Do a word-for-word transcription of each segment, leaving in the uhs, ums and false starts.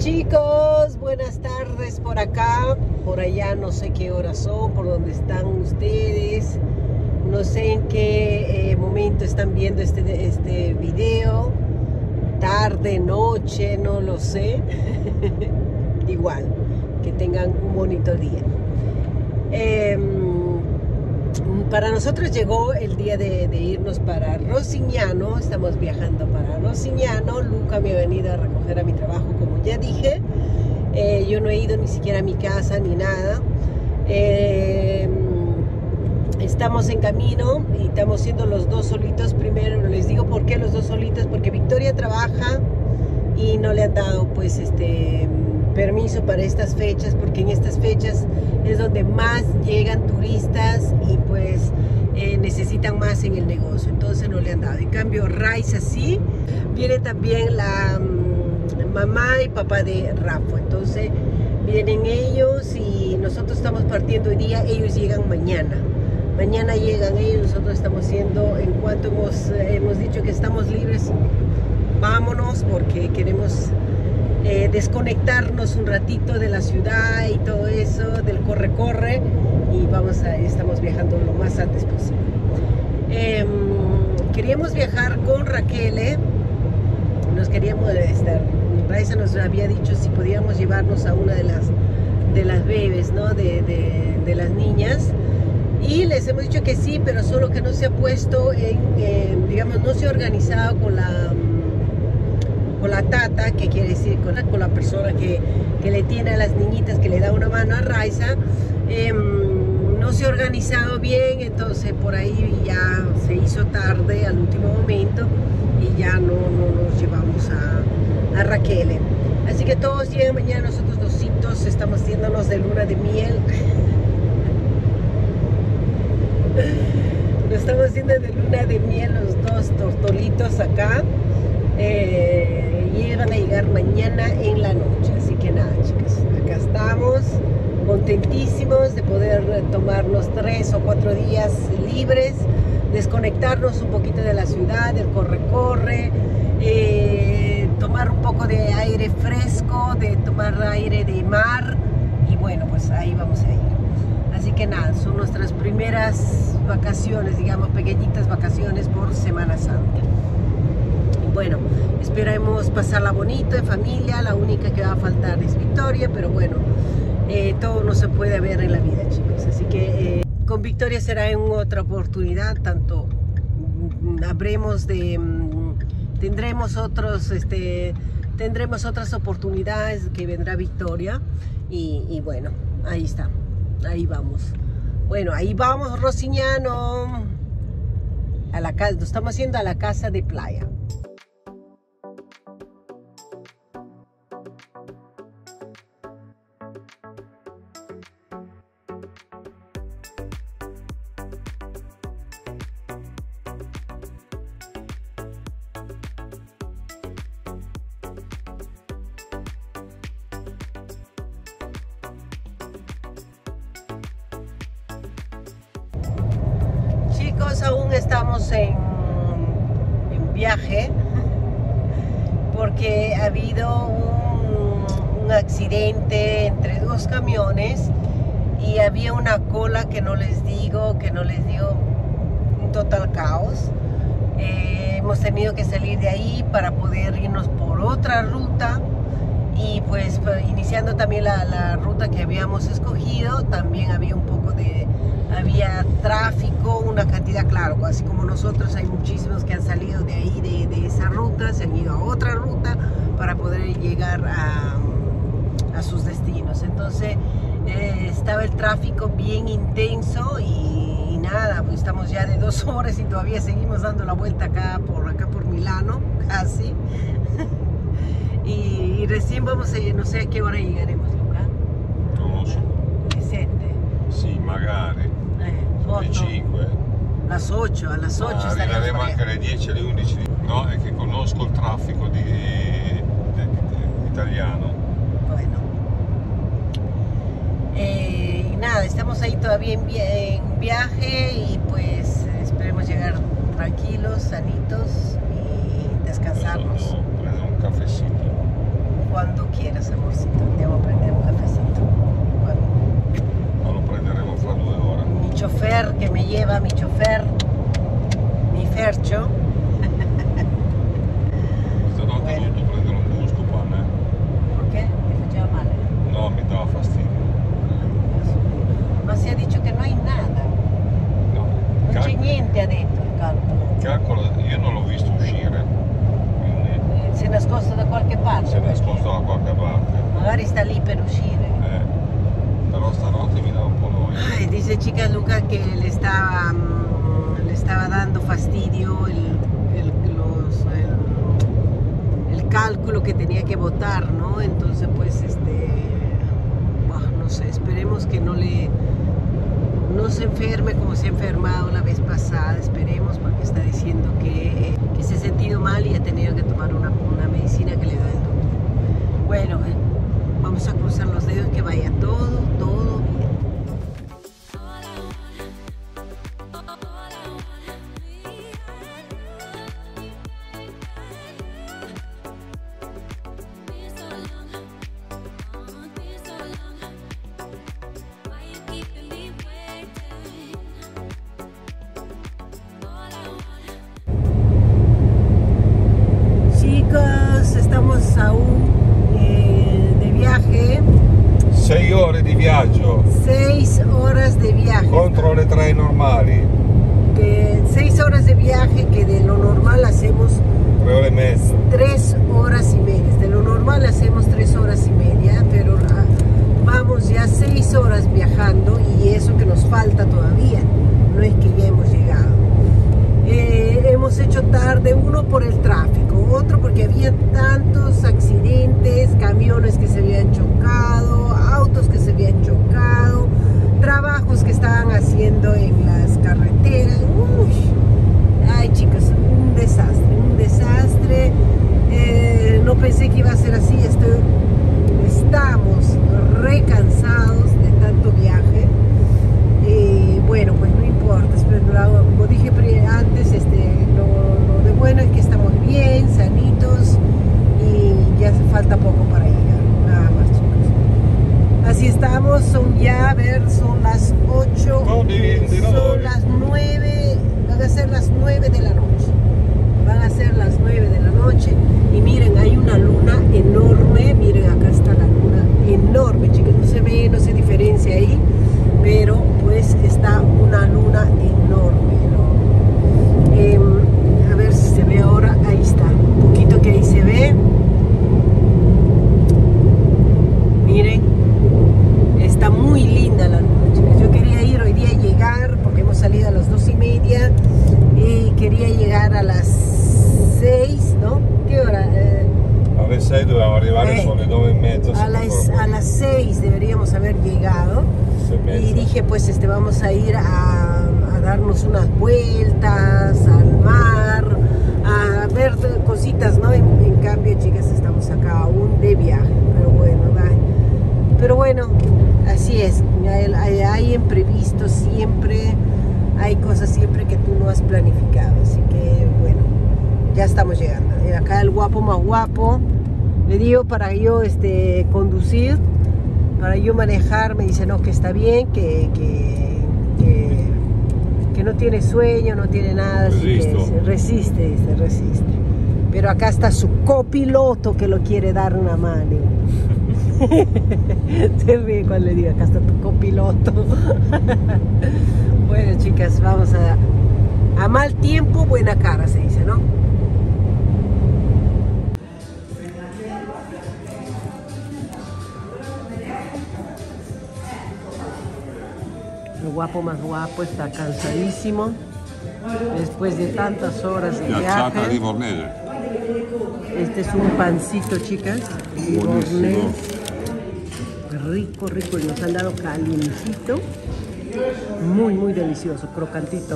Chicos, buenas tardes por acá, por allá no sé qué horas son, por dónde están ustedes, no sé en qué eh, momento están viendo este, este video, tarde, noche, no lo sé, igual, que tengan un bonito día. Eh, para nosotros llegó el día de, de irnos para Rosignano, estamos viajando para Rosignano. Luca me ha venido a recoger a mi trabajo, como ya dije. Eh, yo no he ido ni siquiera a mi casa ni nada. Eh, estamos en camino y estamos siendo los dos solitos. Primero les digo por qué los dos solitos, porque Victoria trabaja y no le han dado pues este permiso para estas fechas, porque en estas fechas es donde más llegan turistas y pues eh, necesitan más en el negocio, entonces no le han dado. En cambio Raiza sí, viene también la um, mamá y papá de Rafa, entonces vienen ellos y nosotros estamos partiendo hoy día, ellos llegan mañana. Mañana llegan ellos, nosotros estamos haciendo, en cuanto hemos, eh, hemos dicho que estamos libres, vámonos porque queremos Eh, desconectarnos un ratito de la ciudad y todo eso, del corre-corre, y vamos a, estamos viajando lo más antes posible. Eh, queríamos viajar con Raquel, ¿eh? nos queríamos estar, Raiza nos había dicho si podíamos llevarnos a una de las, de las bebés, ¿no? de, de, de las niñas, y les hemos dicho que sí, pero solo que no se ha puesto en, eh, digamos, no se ha organizado con la con la tata, que quiere decir con la, con la persona que, que le tiene a las niñitas, que le da una mano a Raiza. Eh, no se ha organizado bien, entonces por ahí ya se hizo tarde al último momento y ya no, no nos llevamos a, a Raquel. Así que todos llegan mañana, nosotros dositos estamos haciéndonos de luna de miel. Nos estamos haciendo de luna de miel los dos tortolitos acá. Eh, y van a llegar mañana en la noche, así que nada, chicos, acá estamos contentísimos de poder tomarnos tres o cuatro días libres, desconectarnos un poquito de la ciudad, del corre-corre, eh, tomar un poco de aire fresco, de tomar aire de mar, y bueno, pues ahí vamos a ir. Así que nada, son nuestras primeras vacaciones, digamos, pequeñitas vacaciones por Semana Santa. Bueno, esperemos pasarla bonito en familia. La única que va a faltar es Victoria, pero bueno, eh, todo no se puede ver en la vida, chicos. Así que eh, con Victoria será en otra oportunidad, tanto mm, habremos de, mm, tendremos otros, este, tendremos otras oportunidades que vendrá Victoria y, y bueno, ahí está, ahí vamos. Bueno, ahí vamos, Rosignano, a la casa, nos estamos haciendo a la casa de playa. Aún estamos en, en viaje porque ha habido un, un accidente entre dos camiones y había una cola que no les digo, que no les digo, un total caos. Eh, hemos tenido que salir de ahí para poder irnos por otra ruta y pues iniciando también la, la ruta que habíamos escogido, también había un poco de había tráfico, una cantidad, claro, así como nosotros hay muchísimos que han salido de ahí, de, de esa ruta, se han ido a otra ruta para poder llegar a, a sus destinos. Entonces eh, estaba el tráfico bien intenso y, y nada, pues estamos ya de dos horas y todavía seguimos dando la vuelta acá por, acá por Milano, casi. y, y recién vamos a ir, no sé a qué hora llegaremos, Luca. Non lo so. Le sette? Sì, magari. Le cinque. Las ocho, a las ocho. Ah, arriveremo anche alle dieci, alle undici. No, è che conosco il traffico di, di, di italiano. Bueno. Eh, y nada, estamos ahí todavía en, en viaje y pues esperemos llegar tranquilos, sanitos y descansarnos. Prendo un cafecito. Cuando quieras, chofer, mi Fercio. Stanotte ho dovuto prendere un musco qua, eh? Perché? Ti faceva male? No, mi dava fastidio. Ma si è detto che non hai nada, No. non Cal- c'è niente ha detto il calcolo. Calcolo, io non l'ho visto uscire, quindi Eh, Si è nascosto da qualche parte. si è perché nascosto da qualche parte. Magari sta lì per uscire. Eh, però stanotte mi dà un po' noia. Ay, dice chica Luca que le estaba, mm, le estaba dando fastidio el, el, los- el- el cálculo que tenía que votar, ¿no? Entonces, pues, este, bah, no sé, esperemos que no le, no se enferme como se ha enfermado la vez pasada, esperemos, porque está diciendo que, que se ha sentido mal y ha tenido que tomar una, una medicina que le da el doctor. Bueno, eh, vamos a cruzar los dedos que vaya todo, todo bien. Chicos, estamos aún eh, de viaje, Sei ore di viaggio seis horas de viaje, contro le tre normali, que, seis horas de viaje que de lo normal hacemos tre ore e mezza. tres horas y media, de lo normal hacemos tres horas y media, pero ah, vamos ya seis horas viajando y eso que nos falta todavía, no es que ya hemos llegado. Eh, hemos hecho tarde, uno por el tráfico, otro porque había tantos accidentes, camiones que se habían chocado, autos que se habían chocado, trabajos que estaban haciendo en las carreteras. Uy, ay chicos, un desastre, un desastre. Eh, no pensé que iba a ser así, estoy, estamos re cansados de tanto viaje. Y bueno, pues no importa, pero como dije antes, este, lo, lo de bueno es que estamos bien, sanitos y ya hace falta poco para llegar, nada más chicos. Así estamos, son ya, a ver, son las ocho, son las nueve, van a ser las nueve de la noche, van a ser las nueve de la noche y miren, hay una luna enorme, miren acá está la luna enorme chicos, no se ve, no se diferencia ahí, pero pues está una luna enorme, ¿no? Eh, a ver si se ve ahora, ahí está, un poquito que ahí se ve, miren, está muy linda la luna, chicos. Yo quería ir hoy día a llegar, porque hemos salido a las dos y media, y quería llegar a las seis, ¿no? ¿Qué hora? Eh, Alle sei dovevamo arrivare, eh, sono le nove e mezza. a las, a las seis deberíamos haber llegado. Y dije, pues este, vamos a ir a, a darnos unas vueltas al mar, a ver cositas, ¿no? En, en cambio, chicas, estamos acá aún de viaje, pero bueno, ¿verdad? Pero bueno, así es, hay, hay, hay imprevistos siempre, hay cosas siempre que tú no has planificado, así que bueno, ya estamos llegando. Acá el guapo más guapo, le digo para yo este, conducir, para yo manejar, me dice no, que está bien, que, que, que, que no tiene sueño, no tiene nada, así que se resiste, dice, resiste. Pero acá está su copiloto que lo quiere dar una mano. Se ríe cuando le digo, acá está tu copiloto. Bueno chicas, vamos a, a mal tiempo, buena cara se dice, ¿no? El guapo más guapo está cansadísimo después de tantas horas de viaje. Este es un pancito, chicas, livornés, rico, rico, y nos han dado calientito, muy, muy delicioso, crocantito.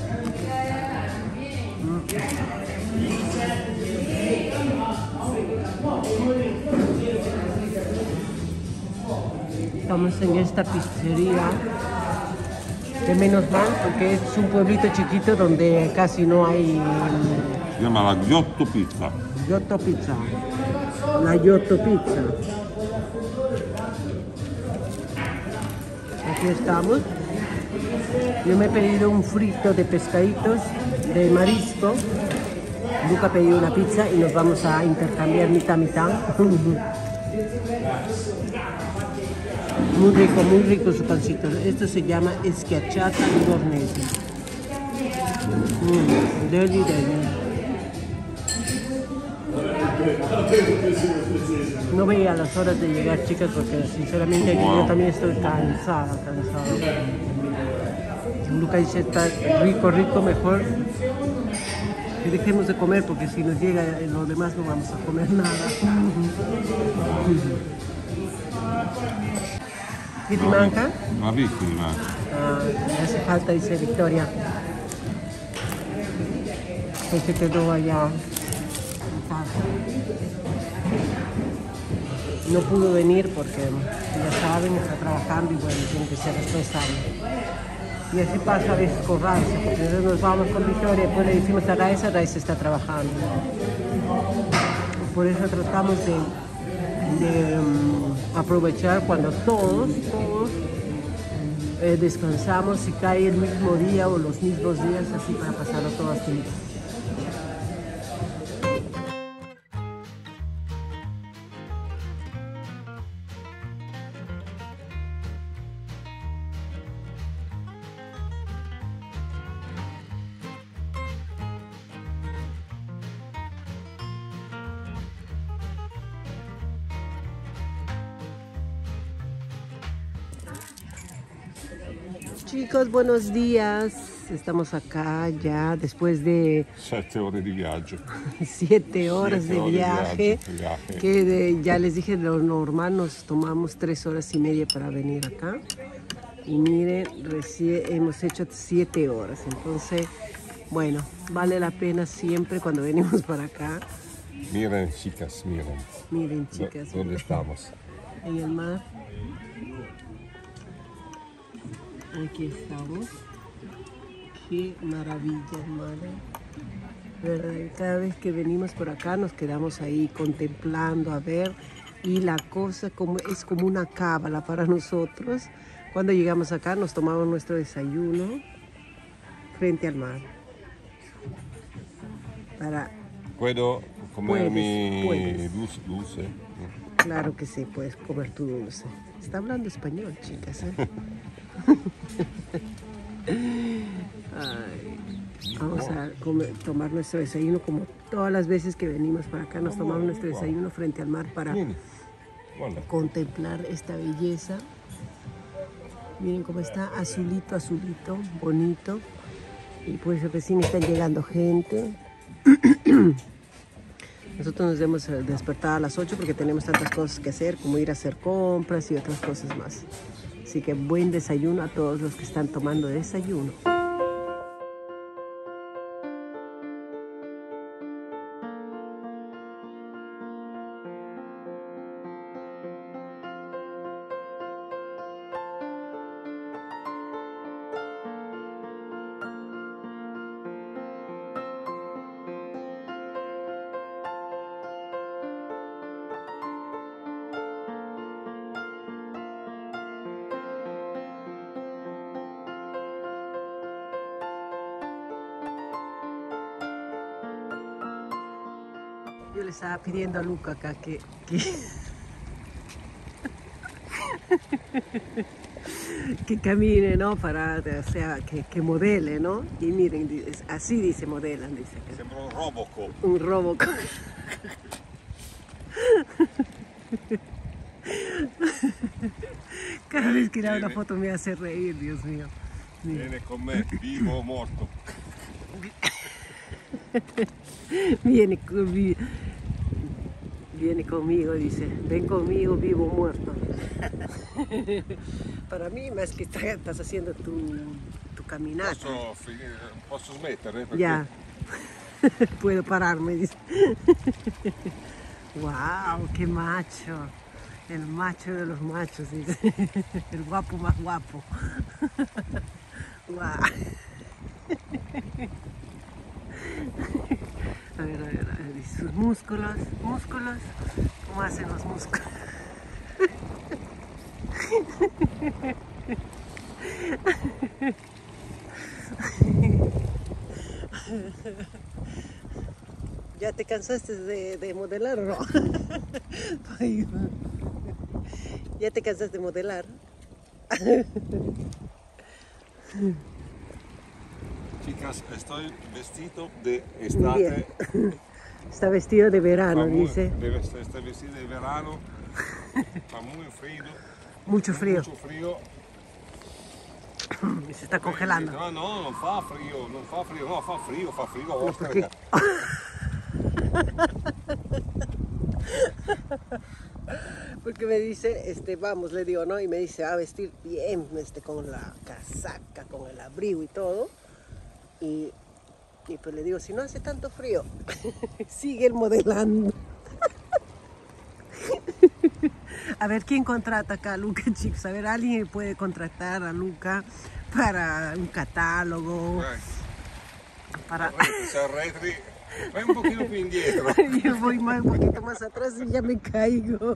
Estamos en esta pizzería, que menos mal, porque es un pueblito chiquito donde casi no hay... Si llama la Giotto Pizza. Giotto Pizza. La Giotto Pizza. Aquí estamos. Yo me he pedido un frito de pescaditos, de marisco. Luca ha pedido una pizza y nos vamos a intercambiar mitad mitad. Muy rico, muy rico su pancito. Esto se llama schiacciata livornese. Mm, deli, deli. No veía las horas de llegar, chicas, porque sinceramente wow. Yo también estoy cansada, cansada. Luca dice, está rico, rico, mejor que dejemos de comer, porque si nos llega lo demás no vamos a comer nada. ¿Qué te manca? Una víctima. Ah, me hace falta, dice Victoria. Que se quedó allá en casa. No pudo venir porque, ya saben, está trabajando y bueno, tiene que ser responsable. Y así pasa a veces con Raisa, porque nosotros nos vamos con Victoria y después le decimos a Raisa, Raisa está trabajando. Por eso tratamos de, de um, aprovechar cuando todos, todos eh, descansamos, si cae el mismo día o los mismos días, así para pasarlo todos juntos. Chicos, buenos días. Estamos acá ya después de siete horas de viaje. siete horas de viaje. De viaje. Que de, ya les dije, de lo normal nos tomamos tres horas y media para venir acá. Y miren, recién hemos hecho siete horas. Entonces, bueno, vale la pena siempre cuando venimos para acá. Miren, chicas, miren. Miren, chicas. ¿Dónde miren. Estamos? En el mar. Aquí estamos. Qué maravilla, madre. ¿Verdad? Cada vez que venimos por acá nos quedamos ahí contemplando a ver, y la cosa como, es como una cábala para nosotros. Cuando llegamos acá nos tomamos nuestro desayuno frente al mar. Para... ¿Puedo comer mi puedes. Dulce, dulce? Claro que sí, puedes comer tu dulce. Está hablando español, chicas, ¿eh? Ay, vamos a comer, tomar nuestro desayuno como todas las veces que venimos para acá. Nos tomamos nuestro desayuno frente al mar para contemplar esta belleza. Miren cómo está, azulito, azulito, bonito. Y pues recién están llegando gente. Nosotros nos hemos despertado a las ocho porque tenemos tantas cosas que hacer, como ir a hacer compras y otras cosas más. Así que buen desayuno a todos los que están tomando desayuno. Yo le estaba pidiendo a Luca acá que, que, que camine, ¿no? Para, o sea, que, que modele, ¿no? Y miren, así dice modelan, dice. Sembra un Robocop. Un Robocop. Cada vez que le hago una foto me hace reír, Dios mío. Viene con me, vivo o muerto. Viene, vi, viene conmigo, dice, ven conmigo, vivo o muerto. Para mí, más que estás haciendo tu, tu caminata. Posso, finire, posso smettere? Perché... Ya, puedo pararme, dice. Wow, qué macho. El macho de los machos, dice. El guapo más guapo. Wow. A ver, a ver, a ver, sus músculos, músculos, ¿cómo hacen los músculos? ¿Ya te cansaste de, de modelar o no? ¿Ya te cansaste de modelar? Chicas, estoy vestido de estate. Bien. Está vestido de verano, Fa muy- dice. debe estar- Estoy vestido de verano. Fa muy frío. Mucho frío. Mucho frío. Y se está congelando. No, no, non fa frío, non fa frío, no, fa frío, fa frío a No, vostra. perché- Porque me dice, este, vamos, le digo, ¿no? Y me dice, a vestir bien, este, con la casaca, con el abrigo y todo. Y, y pues le digo, si no hace tanto frío, sigue el modelando. A ver, ¿quién contrata acá a Luca, chicos? A ver, ¿alguien puede contratar a Luca para un catálogo? Para... Se arretri, vai un pochino più indietro. Yo voy más, un poquito más atrás y ya me caigo.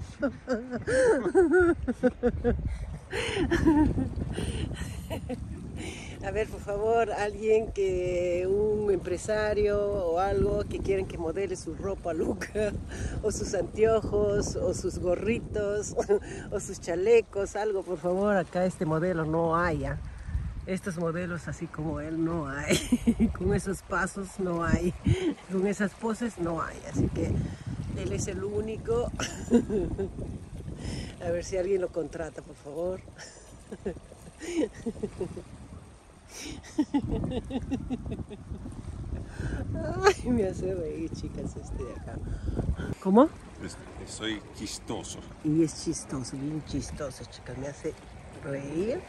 A ver, por favor, alguien que, un empresario o algo que quieren que modele su ropa Luca, o sus anteojos, o sus gorritos, o sus chalecos, algo, por favor, acá este modelo no haya. Estos modelos así como él no hay, con esos pasos no hay, con esas poses no hay, así que él es el único. A ver si alguien lo contrata, por favor. Ay, me hace reír, chicas, este de acá. ¿Cómo? Soy chistoso. Y es chistoso, bien chistoso, chicas, me hace reír.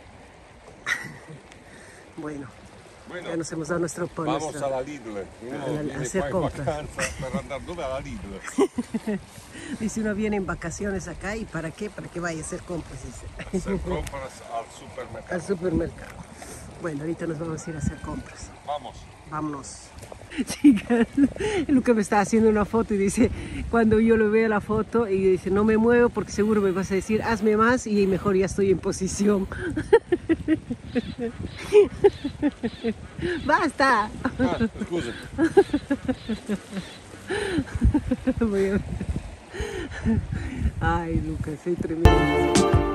Bueno, Bueno, ya nos hemos dado nuestro por vamos nuestro- alla Lidl. Uno a la- a viene hacer qua in compras. vacanza per andare dove? Alla Lidl. Dice, uno viene en vacaciones acá, ¿y para qué? Para que vaya a hacer compras, dice. Hacer compras al supermercado. Al supermercado. Bueno, ahorita nos vamos a ir a hacer compras. Vamos. Vámonos. Chicas, Luca me está haciendo una foto y dice, cuando yo lo veo la foto, y dice, no me muevo porque seguro me vas a decir, hazme más y mejor ya estoy en posición. ¡Basta! Ah, scusa. Voy a- Ay, Luca, soy tremendo.